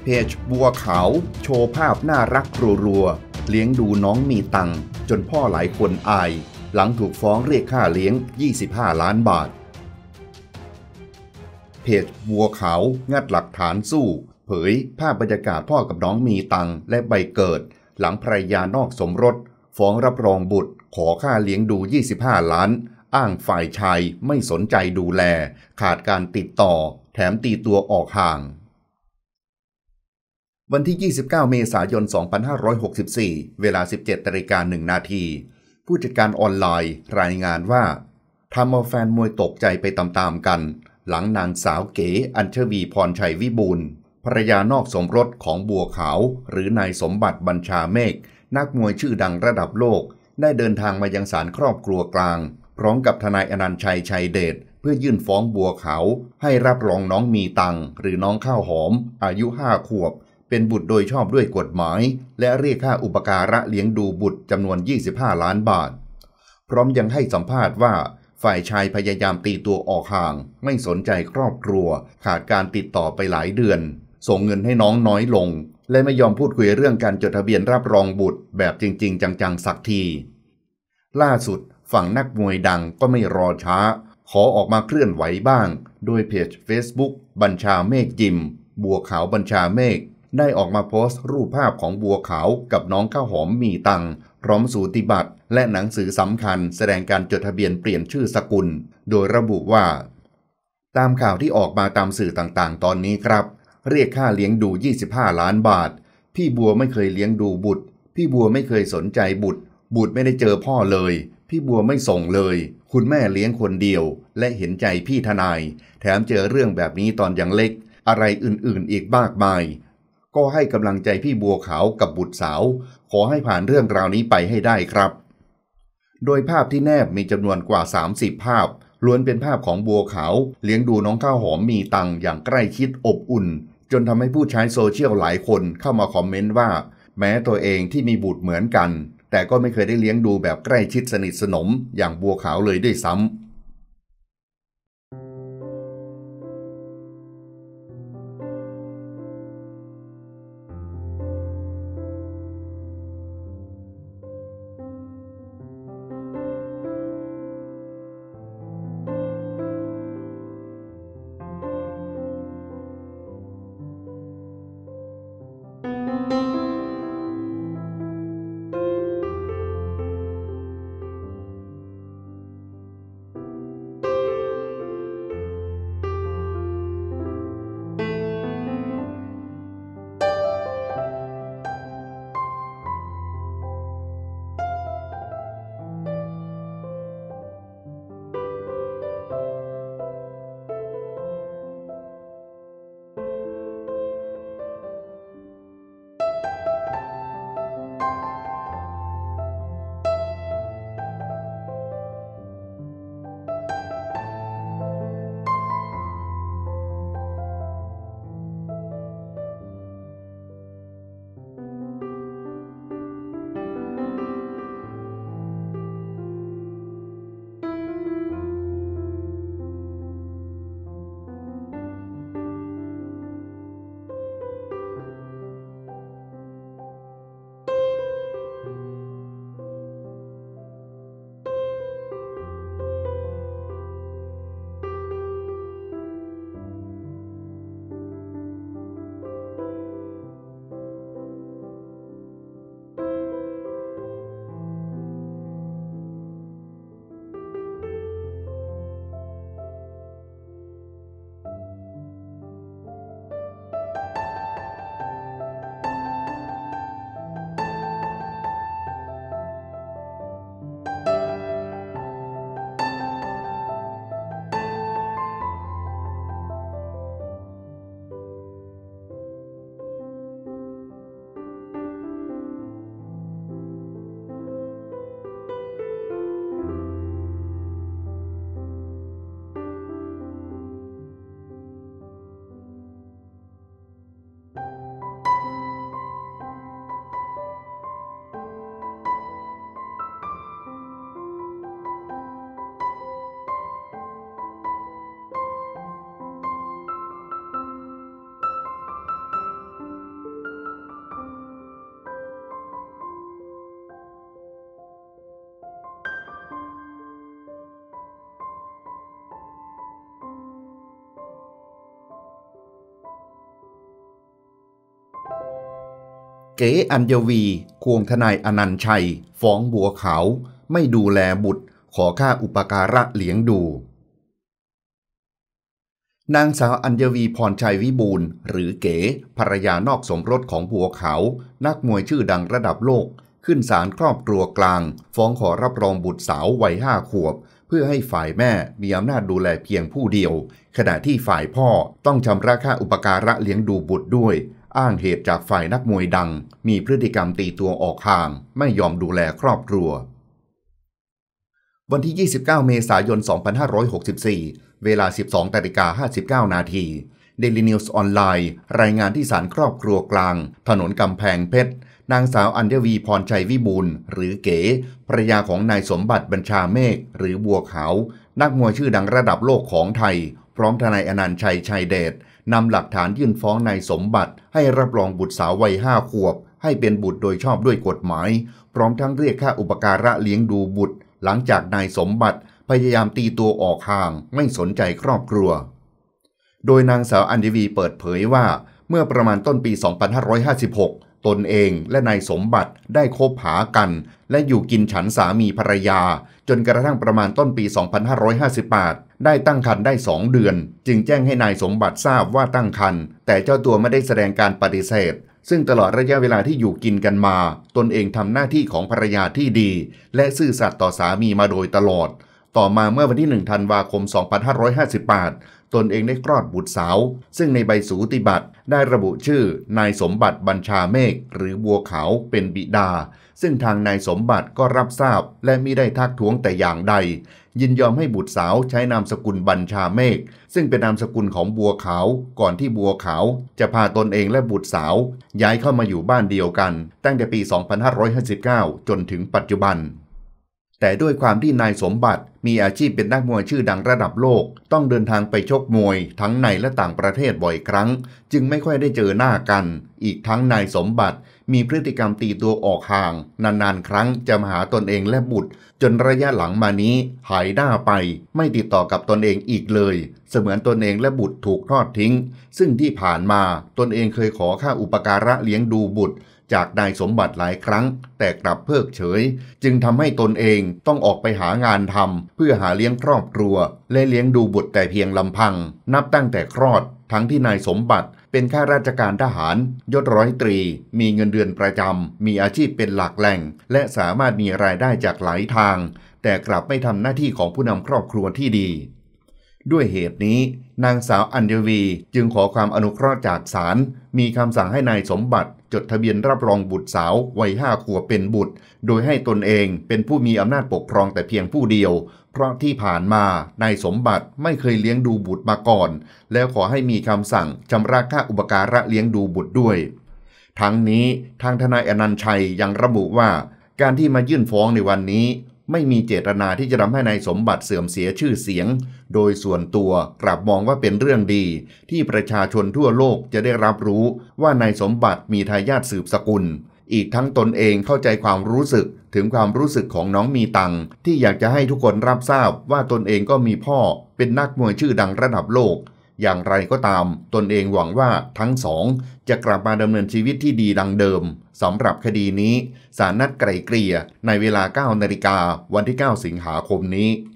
เพจบัวขาวโชว์ภาพน่ารักรัวๆเลี้ยงดูน้องมีตังค์จนพ่อหลายคนอายหลังถูกฟ้องเรียกค่าเลี้ยง25 ล้านบาทเพจบัวขาวงัดหลักฐานสู้เผยภาพบรรยากาศพ่อกับน้องมีตังค์และใบเกิดหลังภรรยานอกสมรสฟ้องรับรองบุตรขอค่าเลี้ยงดู25 ล้านอ้างฝ่ายชายไม่สนใจดูแลขาดการติดต่อแถมตีตัวออกห่างวันที่29 เมษายน 2564 เวลา 17:01 นาทีผู้จัดการออนไลน์รายงานว่าทำเอาแฟนมวยตกใจไปตามๆกันหลังนางสาวเก๋อัญชวีพรชัยวิบูลย์ภรรยานอกสมรสของบัวขาวหรือนายสมบัติบัญชาเมฆนักมวยชื่อดังระดับโลกได้เดินทางมายังศาลครอบครัวกลางพร้อมกับทนายอนันต์ชัยชัยเดชเพื่อยื่นฟ้องบัวขาวให้รับรองน้องมีตังหรือน้องข้าวหอมอายุ5 ขวบเป็นบุตรโดยชอบด้วยกฎหมายและเรียกค่าอุปการะเลี้ยงดูบุตรจำนวน25 ล้านบาทพร้อมยังให้สัมภาษณ์ว่าฝ่ายชายพยายามตีตัวออกห่างไม่สนใจครอบครัวขาดการติดต่อไปหลายเดือนส่งเงินให้น้องน้อยลงและไม่ยอมพูดคุยเรื่องการจดทะเบียนรับรองบุตรแบบจริงๆจังๆสักทีล่าสุดฝั่งนักมวยดังก็ไม่รอช้าขอออกมาเคลื่อนไหวบ้างโดยเพจ Facebook บัญชาเมฆยิมบัวขาวบัญชาเมฆได้ออกมาโพสต์รูปภาพของบัวขาวกับน้องข้าวหอมมีตังพร้อมสูติบัตรและหนังสือสำคัญแสดงการจดทะเบียนเปลี่ยนชื่อสกุลโดยระบุว่าตามข่าวที่ออกมาตามสื่อต่างๆตอนนี้ครับเรียกค่าเลี้ยงดู25 ล้านบาทพี่บัวไม่เคยเลี้ยงดูบุตรพี่บัวไม่เคยสนใจบุตรไม่ได้เจอพ่อเลยพี่บัวไม่ส่งเลยคุณแม่เลี้ยงคนเดียวและเห็นใจพี่ทนายแถมเจอเรื่องแบบนี้ตอนยังเล็กอะไรอื่นๆอีกมากมายก็ให้กำลังใจพี่บัวขาวกับบุตรสาวขอให้ผ่านเรื่องราวนี้ไปให้ได้ครับโดยภาพที่แนบมีจำนวนกว่า30 ภาพล้วนเป็นภาพของบัวขาวเลี้ยงดูน้องข้าวหอมมีตังอย่างใกล้ชิดอบอุ่นจนทำให้ผู้ใช้โซเชียลหลายคนเข้ามาคอมเมนต์ว่าแม้ตัวเองที่มีบุตรเหมือนกันแต่ก็ไม่เคยได้เลี้ยงดูแบบใกล้ชิดสนิทสนมอย่างบัวขาวเลยด้วยซ้ำเก๋อัญวีควงทนายอนันต์ชัยฟ้องบัวขาวไม่ดูแลบุตรขอค่าอุปการะเลี้ยงดูนางสาวอัญวีพรชัยวิบูลย์หรือเก๋ภรรยานอกสมรสของบัวขาวนักมวยชื่อดังระดับโลกขึ้นศาลครอบครัวกลางฟ้องขอรับรองบุตรสาววัย5 ขวบเพื่อให้ฝ่ายแม่มีอำนาจดูแลเพียงผู้เดียวขณะที่ฝ่ายพ่อต้องชำระค่าอุปการะเลี้ยงดูบุตรด้วยอ้างเหตุจากฝ่ายนักมวยดังมีพฤติกรรมตีตัวออกห่างไม่ยอมดูแลครอบครัววันที่ 29 เมษายน 2564 เวลา 12:59 นาที Daily News ออนไลน์รายงานที่ศาลครอบครัวกลางถนนกำแพงเพชรนางสาวอัญวีพรชัยวิบูลย์หรือเก๋ภรรยาของนายสมบัติบัญชาเมฆหรือบัวขาวนักมวยชื่อดังระดับโลกของไทยพร้อมทนายอนันต์ชัยชัยเดชนำหลักฐานยื่นฟ้องนายสมบัติให้รับรองบุตรสาววัย5 ขวบให้เป็นบุตรโดยชอบด้วยกฎหมายพร้อมทั้งเรียกค่าอุปการะเลี้ยงดูบุตรหลังจากนายสมบัติพยายามตีตัวออกห่างไม่สนใจครอบครัวโดยนางสาวอัญวีเปิดเผยว่าเมื่อประมาณต้นปี 2556 ตนเองและนายสมบัติได้คบหากันและอยู่กินฉันสามีภรรยาจนกระทั่งประมาณต้นปี 2558 ได้ตั้งครรภ์ได้ 2 เดือนจึงแจ้งให้นายสมบัติทราบว่าตั้งครรภ์แต่เจ้าตัวไม่ได้แสดงการปฏิเสธซึ่งตลอดระยะเวลาที่อยู่กินกันมาตนเองทำหน้าที่ของภรรยาที่ดีและซื่อสัตย์ต่อสามีมาโดยตลอดต่อมาเมื่อวันที่ 1 ธันวาคม 2558 ตนเองได้คลอดบุตรสาวซึ่งในใบสูติบัตรได้ระบุชื่อนายสมบัติบัญชาเมฆหรือบัวขาวเป็นบิดาซึ่งทางนายสมบัติก็รับทราบและมิได้ทักท้วงแต่อย่างใดยินยอมให้บุตรสาวใช้นามสกุลบัญชาเมฆซึ่งเป็นนามสกุลของบัวขาวก่อนที่บัวขาวจะพาตนเองและบุตรสาวย้ายเข้ามาอยู่บ้านเดียวกันตั้งแต่ปี 2559 จนถึงปัจจุบันแต่ด้วยความที่นายสมบัติมีอาชีพเป็นนักมวยชื่อดังระดับโลกต้องเดินทางไปชกมวยทั้งในและต่างประเทศบ่อยครั้งจึงไม่ค่อยได้เจอหน้ากันอีกทั้งนายสมบัติมีพฤติกรรมตีตัวออกห่างนานๆครั้งจะมาหาตนเองและบุตรจนระยะหลังมานี้หายหน้าไปไม่ติดต่อกับตนเองอีกเลยเสมือนตนเองและบุตรถูกทอดทิ้งซึ่งที่ผ่านมาตนเองเคยขอค่าอุปการะเลี้ยงดูบุตรจากนายสมบัติหลายครั้งแต่กลับเพิกเฉยจึงทำให้ตนเองต้องออกไปหางานทำเพื่อหาเลี้ยงครอบครัวและเลี้ยงดูบุตรแต่เพียงลำพังนับตั้งแต่คลอดทั้งที่นายสมบัติเป็นข้าราชการทหารยศร้อยตรีมีเงินเดือนประจำมีอาชีพเป็นหลักแหล่งและสามารถมีรายได้จากหลายทางแต่กลับไม่ทำหน้าที่ของผู้นำครอบครัวที่ดีด้วยเหตุนี้นางสาวอัญวีจึงขอความอนุเคราะห์จากศาลมีคำสั่งให้นายสมบัติจดทะเบียนรับรองบุตรสาววัย5 ขวบเป็นบุตรโดยให้ตนเองเป็นผู้มีอำนาจปกครองแต่เพียงผู้เดียวเพราะที่ผ่านมานายสมบัติไม่เคยเลี้ยงดูบุตรมาก่อนแล้วขอให้มีคำสั่งชำระค่าอุปการะเลี้ยงดูบุตรด้วยทั้งนี้ทางทนายอนันต์ชัยยังระบุว่าการที่มายื่นฟ้องในวันนี้ไม่มีเจตนาที่จะทำให้นายสมบัติเสื่อมเสียชื่อเสียงโดยส่วนตัวกลับมองว่าเป็นเรื่องดีที่ประชาชนทั่วโลกจะได้รับรู้ว่านายสมบัติมีทายาทสืบสกุลอีกทั้งตนเองเข้าใจความรู้สึกถึงความรู้สึกของน้องมีตังที่อยากจะให้ทุกคนรับทราบว่าตนเองก็มีพ่อเป็นนักมวยชื่อดังระดับโลกอย่างไรก็ตามตนเองหวังว่าทั้งสองจะกลับมาดำเนินชีวิตที่ดีดังเดิมสำหรับคดีนี้ศาลนัดไกล่เกลี่ยในเวลา 9 นาฬิกาวันที่ 9 สิงหาคมนี้